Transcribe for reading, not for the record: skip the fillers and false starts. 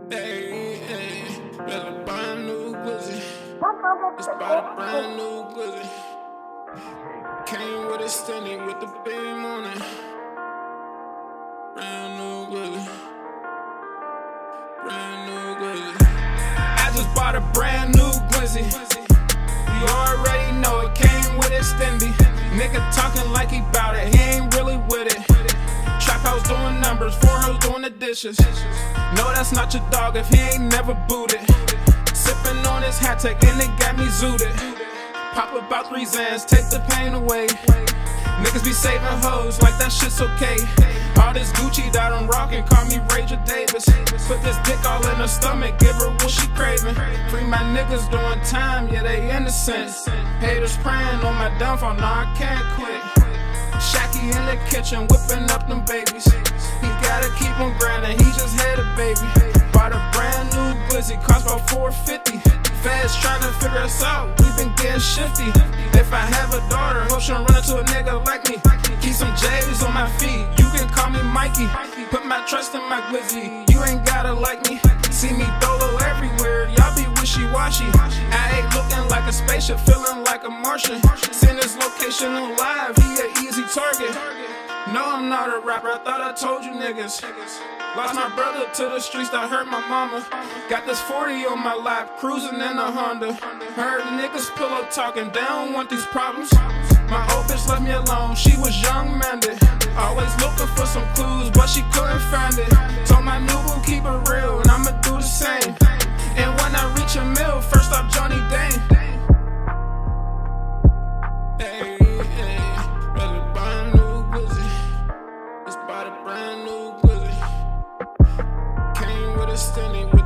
Hey, hey, better buy a new Glizzy. Just bought a brand new Glizzy. Came with a Stenny with the beam on it. Brand new Glizzy. Brand new Glizzy. I just bought a brand new Glizzy. You already know it came with a Stenny. Nigga talking like he bout it, he ain't really with it. Trap house doing numbers, 4 hoes doing the dishes. No, that's not your dog if he ain't never booted. Sippin' on his hat tech and it got me zooted. Pop about 3 Zans, take the pain away. Niggas be saving hoes like that shit's okay. All this Gucci that I'm rockin', call me Ranger Davis. Put this dick all in her stomach, give her what she craving. Free my niggas doing time, yeah they innocent. Haters praying on my downfall, nah I can't quit. Shacky in the kitchen, whipping up them babies. He gotta keep on grinding, he just had a baby. Bought a brand new Glizzy, cost about $450. Feds trying to figure us out, we been getting shifty. If I have a daughter, hope she'll run into a nigga like me. Keep some J's on my feet, you can call me Mikey. Put my trust in my Glizzy, you ain't gotta like me. See me dolo everywhere, y'all be wishy-washy. I ain't looking like a spaceship, feeling like a Martian. Seen his location on live, he an easy target. No, I'm not a rapper, I thought I told you niggas. Lost my brother to the streets that hurt my mama. Got this 40 on my lap, cruising in a Honda. Heard niggas pillow talking, they don't want these problems. My old bitch left me alone, she was young minded. Always looking for some clues, but she couldn't find it. Told my new boo keep it real, and I'ma do the same. And when I reach a mill, first up Johnny Dane. Hey, hey, better buy a new Glizzy. Just bought a brand new Glizzy. Came with a Stenny.